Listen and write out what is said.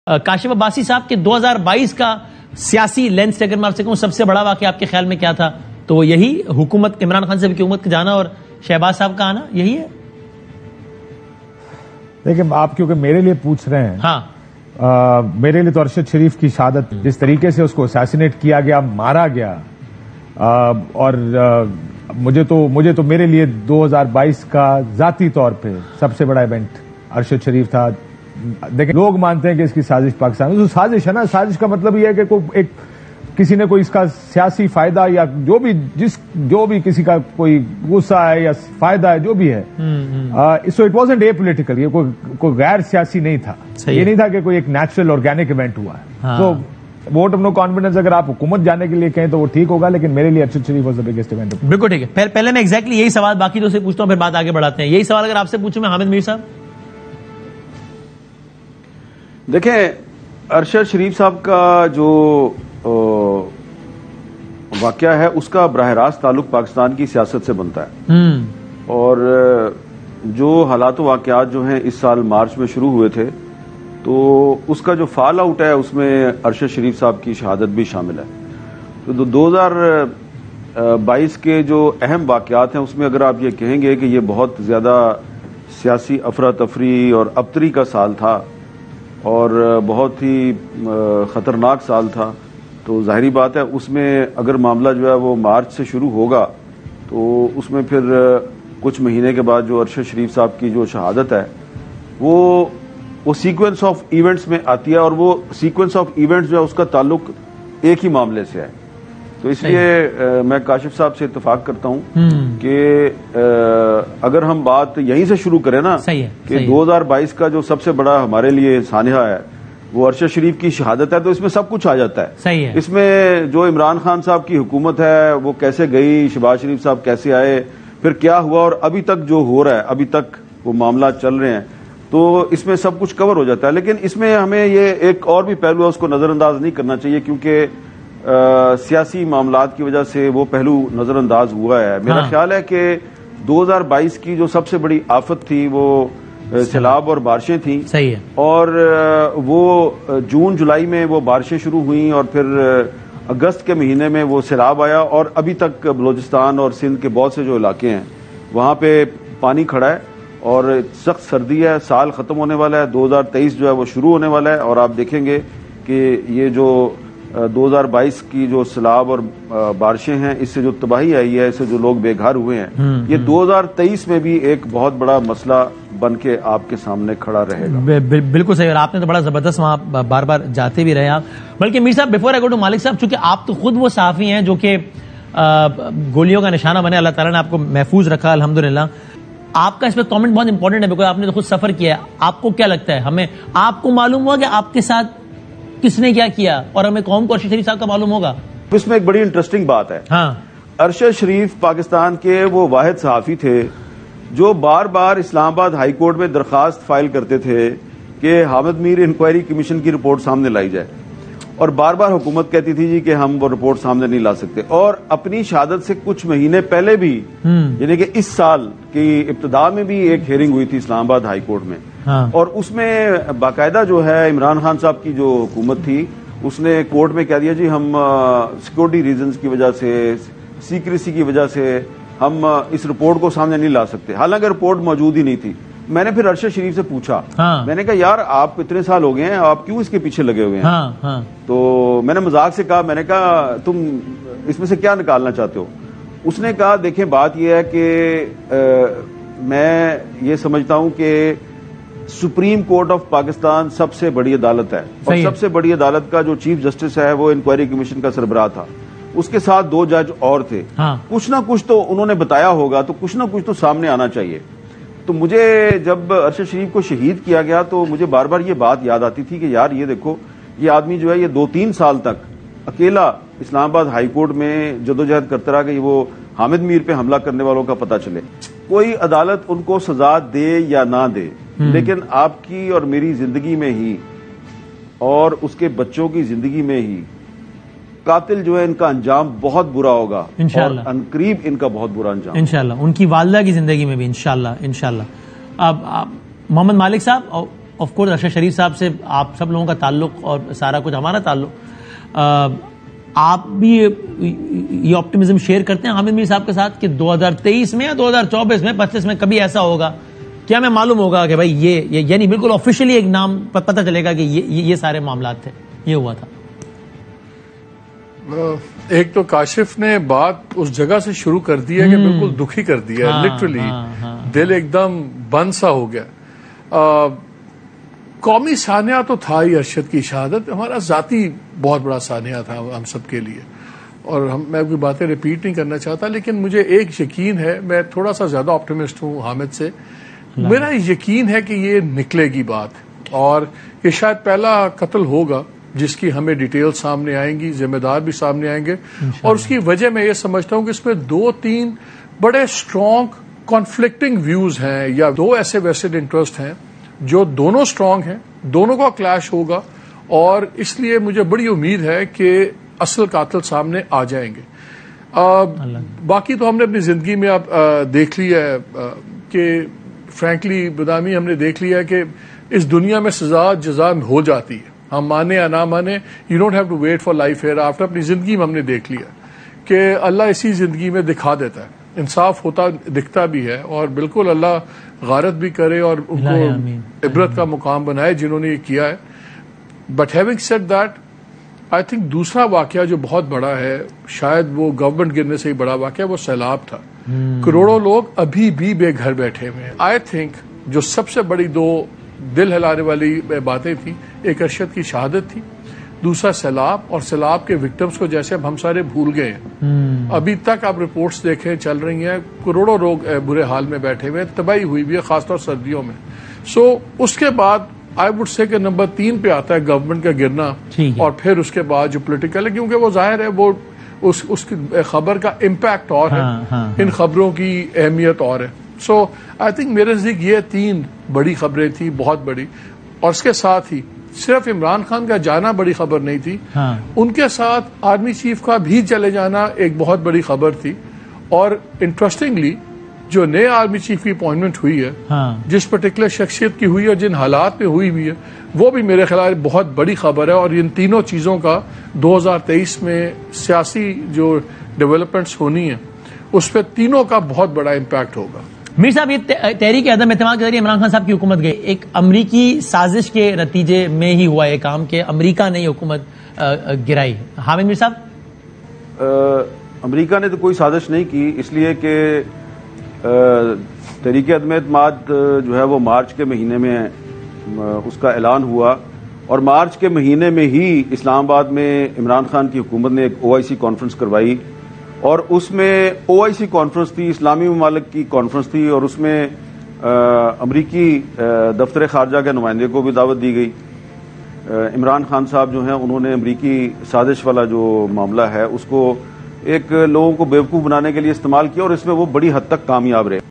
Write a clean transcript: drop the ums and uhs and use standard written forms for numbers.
کاشف عباسی صاحب کے 2022 کا سیاسی لینس سے اگر میں آپ سے کہوں سب سے بڑا واقعہ آپ کے خیال میں کیا تھا تو وہ یہی حکومت عمران خان صاحب کی حکومت کا جانا اور شہباز صاحب کا آنا یہی ہے؟ دیکھیں آپ کیونکہ میرے لیے پوچھ رہے ہیں، ہاں میرے لیے تو ارشد شریف کی شہادت جس طریقے سے اس کو اسیسینیٹ کیا گیا، مارا گیا، اور مجھے تو میرے لیے 2022 کا ذاتی طور پہ سب سے بڑا ایونٹ ارشد شریف تھا۔ دیکھیں لوگ مانتے ہیں کہ اس کی سازش پاکستان میں سازش ہے نا، سازش کا مطلب یہ ہے کہ کسی نے کوئی اس کا سیاسی فائدہ یا جو بھی کسی کا کوئی غصہ ہے یا فائدہ ہے جو بھی ہے، so it wasn't a political, یہ کوئی غیر سیاسی نہیں تھا، یہ نہیں تھا کہ کوئی ایک نیچرل آرگینک ایونٹ ہوا ہے۔ تو ووٹ آف نو کانفیڈنس اگر آپ حکومت جانے کے لیے کہیں تو وہ ٹھیک ہوگا، لیکن میرے لیے Arshad Sharif was the biggest event. بالکل ٹھیک ہے، پہلے میں ایگزیکٹلی یہی سوال باقی تو سے پوچھتا ہوں پھر بات آگے بڑھاتے ہیں۔ یہی سوال اگر آپ سے پوچھوں میں حامد میر صاحب، دیکھیں ارشد شریف صاحب کا جو واقعہ ہے اس کا براہ راست تعلق پاکستان کی سیاست سے بنتا ہے، اور جو حالات و واقعات جو ہیں اس سال مارچ میں شروع ہوئے تھے تو اس کا جو فال آؤٹ ہے اس میں ارشد شریف صاحب کی شہادت بھی شامل ہے۔ تو 2022 کے جو اہم واقعات ہیں اس میں اگر آپ یہ کہیں گے کہ یہ بہت زیادہ سیاسی افراتفری اور ابتری کا سال تھا اور بہت ہی خطرناک سال تھا، تو ظاہری بات ہے اس میں اگر معاملہ جو ہے وہ مارچ سے شروع ہوگا تو اس میں پھر کچھ مہینے کے بعد جو ارشد شریف صاحب کی جو شہادت ہے وہ سیکوینس آف ایونٹس میں آتی ہے، اور وہ سیکوینس آف ایونٹس جو ہے اس کا تعلق ایک ہی معاملے سے ہے۔ تو اس لیے میں کاشف صاحب سے اتفاق کرتا ہوں کہ اگر ہم بات یہیں سے شروع کریں نا کہ 2022 کا جو سب سے بڑا ہمارے لیے سانحہ ہے وہ ارشد شریف کی شہادت ہے، تو اس میں سب کچھ آ جاتا ہے۔ اس میں جو عمران خان صاحب کی حکومت ہے وہ کیسے گئی، شہباز شریف صاحب کیسے آئے، پھر کیا ہوا، اور ابھی تک جو ہو رہا ہے، ابھی تک وہ معاملات چل رہے ہیں، تو اس میں سب کچھ کور ہو جاتا ہے۔ لیکن اس میں ہمیں یہ ایک اور بھی پہلو ہے، اس کو نظر انداز نہیں کرنا چاہیے، کیونکہ سیاسی معاملات کی وجہ سے وہ پہلو نظر انداز ہوا ہے۔ میرا خیال ہے کہ 2022 کی جو سب سے بڑی آفت تھی وہ سیلاب اور بارشیں تھیں، اور وہ جون جولائی میں وہ بارشیں شروع ہوئیں، اور پھر اگست کے مہینے میں وہ سیلاب آیا، اور ابھی تک بلوچستان اور سندھ کے بہت سے جو علاقے ہیں وہاں پہ پانی کھڑا ہے، اور سخت سردی ہے، سال ختم ہونے والا ہے، 2023 جو ہے وہ شروع ہونے والا ہے، اور آپ دیکھیں گے کہ یہ جو 2022 کی جو سیلاب اور بارشیں ہیں اس سے جو تباہی آئی ہے، اس سے جو لوگ بے گھر ہوئے ہیں، یہ 2023 میں بھی ایک بہت بڑا مسئلہ بن کے آپ کے سامنے کھڑا رہے گا۔ بالکل صحیح، اور آپ نے تو بڑا زبردست وہاں بار بار جاتے بھی رہے آپ۔ بلکہ میر صاحب بیفور آئی گو ٹو مالک صاحب، چونکہ آپ تو خود وہ صحافی ہیں جو کہ گولیوں کا نشانہ بنے، اللہ تعالیٰ نے آپ کو محفوظ رکھا الحمدللہ، آپ کا اس پہ کامنٹ بہت امپورٹنٹ ہے بیکاز آپ نے تو خود سفر کیا ہے۔ آپ کو کیا لگتا ہے، ہمیں آپ کو معلوم ہوا کہ آپ کے ساتھ کس نے کیا کیا، اور ہمیں قوم کو ارشد شریف صاحب کا معلوم ہوگا؟ اس میں ایک بڑی انٹرسٹنگ بات ہے، ارشد شریف پاکستان کے وہ واحد صحافی تھے جو بار بار اسلام آباد ہائی کورٹ میں درخواست فائل کرتے تھے کہ حامد میر انکوائری کمیشن کی رپورٹ سامنے لائی جائے، اور بار بار حکومت کہتی تھی جی کہ ہم وہ رپورٹ سامنے نہیں لا سکتے، اور اپنی شہادت سے کچھ مہینے پہلے بھی یعنی کہ اس سال کی ابتدا میں بھی ایک ہیئرنگ ہوئی تھی اسلام آباد ہائی کورٹ میں، اور اس میں باقاعدہ جو ہے عمران خان صاحب کی جو حکومت تھی اس نے کورٹ میں کہہ دیا جی ہم سیکورٹی ریزنز کی وجہ سے، سیکریسی کی وجہ سے ہم اس رپورٹ کو سامنے نہیں لا سکتے، حالانکہ رپورٹ موجود ہی نہیں تھی۔ میں نے پھر ارشد شریف سے پوچھا، میں نے کہا یار آپ اتنے سال ہو گئے ہیں، آپ کیوں اس کے پیچھے لگے ہوئے ہیں؟ تو میں نے مذاق سے کہا، میں نے کہا تم اس میں سے کیا نکالنا چاہتے ہو؟ اس نے کہا دیکھیں بات یہ ہے کہ میں یہ سمجھتا ہوں کہ سپریم کورٹ آف پاکستان سب سے بڑی عدالت ہے، اور سب سے بڑی عدالت کا جو چیف جسٹس ہے وہ انکوائری کمیشن کا سربراہ تھا، اس کے ساتھ 2 جج اور تھے، کچھ نہ کچھ تو انہوں نے بتایا ہوگا، تو کچھ نہ کچھ تو سامنے آنا چاہیے۔ تو مجھے جب ارشد شریف کو شہید کیا گیا تو مجھے بار بار یہ بات یاد آتی تھی کہ یار یہ دیکھو یہ آدمی جو ہے یہ 2-3 سال تک اکیلا اسلام آباد ہائی کورٹ میں جدوجہد کرتا رہا کہ وہ حامد میر پہ حملہ کرنے والوں کا پتہ چلے۔ کوئی عدالت ان کو سزا دے یا نہ دے، لیکن آپ کی اور میری زندگی میں ہی اور اس کے بچوں کی زندگی میں ہی قاتل جو ہے ان کا انجام بہت برا ہوگا، اور عنقریب ان کا بہت برا انجام انشاءاللہ، ان کی والدہ کی زندگی میں بھی انشاءاللہ۔ اب محمد مالک صاحب آف کورس ارشد شریف صاحب سے آپ سب لوگوں کا تعلق اور سارا کچھ ہمارا تعلق، آپ بھی یہ آپٹیمزم شیئر کرتے ہیں حامد میر صاحب کے ساتھ کہ 2023 میں یا 2024 میں 25 میں کبھی ایسا ہوگا کیا ہمیں معلوم ہوگا کہ بھائی یہ یعنی بالکل آفیشلی ایک نام پتہ چلے گا کہ یہ سارے معاملات تھے، یہ ہوا تھا؟ ایک تو کاشف نے بات اس جگہ سے شروع کر دی ہے کہ بالکل دکھی کر دیا ہے، لٹرلی دل ایک دم بند سا ہو گیا۔ قومی سانحہ تو تھا ہی ارشد کی شہادت، ہمارا ذاتی بہت بڑا سانحہ تھا ہم سب کے لیے، اور میں کوئی باتیں ریپیٹ نہیں کرنا چاہتا، لیکن مجھے ایک یقین ہے، میں تھوڑا سا زیادہ آپٹیمسٹ ہوں حامد سے، میرا یقین ہے کہ یہ نکلے گی بات، اور یہ شاید پہلا قتل ہوگا جس کی ہمیں ڈیٹیل سامنے آئیں گی، ذمہ دار بھی سامنے آئیں گے، اور اس کی وجہ میں یہ سمجھتا ہوں کہ اس میں 2-3 بڑے اسٹرانگ کانفلکٹنگ ویوز ہیں، یا 2 ایسے ویسٹڈ انٹرسٹ ہیں جو دونوں اسٹرانگ ہیں، دونوں کا کلیش ہوگا، اور اس لیے مجھے بڑی امید ہے کہ اصل قاتل سامنے آ جائیں گے۔ باقی تو ہم نے اپنی زندگی میں اب دیکھ لیا ہے کہ فرینکلی بدامی ہم نے دیکھ لیا ہے کہ اس دنیا میں سزا جزا ہو جاتی ہے، ہم مانے یا نہ مانے، you don't have to wait for life hereafter. اپنی زندگی میں ہم نے دیکھ لیا کہ اللہ اسی زندگی میں دکھا دیتا ہے، انصاف ہوتا دکھتا بھی ہے، اور بالکل اللہ غارت بھی کرے اور ان کو عبرت کا مقام بنائے جنہوں نے یہ کیا ہے۔ But having said that, I think دوسرا واقعہ جو بہت بڑا ہے، شاید وہ گورنمنٹ گرنے سے ہی بڑا واقعہ، وہ سیلاب تھا۔ کروڑوں لوگ ابھی بھی بے گھر بیٹھے ہوئے ہیں۔ آئی تھنک جو سب سے بڑی 2 دل ہلانے والی باتیں تھیں، ایک ارشد کی شہادت تھی، دوسرا سیلاب، اور سیلاب کے وکٹمز کو جیسے اب ہم سارے بھول گئے ہیں۔ ابھی تک آپ رپورٹس دیکھیں چل رہی ہیں، کروڑوں لوگ برے حال میں بیٹھے ہوئے ہیں، تباہی ہوئی بھی ہے خاص طور سردیوں میں۔ سو اس کے بعد آئی وڈ سے کہ نمبر 3 پہ آتا ہے گورنمنٹ کا گرنا، اور پھر اس کے بعد جو پولیٹیکل ہے، کیونکہ وہ ظاہر ہے وہ اس کی خبر کا امپیکٹ اور ہے، ان خبروں کی اہمیت اور ہے۔ سو آئی تھنک میرے نزدیک یہ 3 بڑی خبریں تھیں، بہت بڑی، اور اس کے ساتھ ہی صرف عمران خان کا جانا بڑی خبر نہیں تھی، ان کے ساتھ آرمی چیف کا بھی چلے جانا ایک بہت بڑی خبر تھی، اور انٹرسٹنگلی جو نئے آرمی چیف کی اپوائنٹمنٹ ہوئی ہے، جس پرٹیکولر شخصیت کی ہوئی ہے اور جن حالات میں ہوئی بھی ہے، وہ بھی میرے خیال بہت بڑی خبر ہے، اور ان تینوں چیزوں کا 2023 میں سیاسی جو ڈیولپمنٹس ہونی ہیں اس پہ تینوں کا بہت بڑا امپیکٹ ہوگا۔ میر صاحب، یہ تحریک عدم اعتماد کے ذریعے عمران خان صاحب کی حکومت گئی، ایک امریکی سازش کے نتیجے میں ہی ہوا یہ کام کہ امریکہ نے حکومت گرائی۔ حامد میر صاحب، امریکہ نے تو کوئی سازش نہیں کی، اس لیے کہ تحریک عدم اعتماد جو ہے وہ مارچ کے مہینے میں اس کا اعلان ہوا، اور مارچ کے مہینے میں ہی اسلام آباد میں عمران خان کی حکومت نے ایک OIC کانفرنس کروائی، اور اس میں OIC کانفرنس تھی، اسلامی ممالک کی کانفرنس تھی، اور اس میں امریکی دفتر خارجہ کے نمائندے کو بھی دعوت دی گئی۔ عمران خان صاحب جو ہیں انہوں نے امریکی سازش والا جو معاملہ ہے اس کو ایک لوگوں کو بیوقوف بنانے کے لیے استعمال کیا، اور اس میں وہ بڑی حد تک کامیاب رہے۔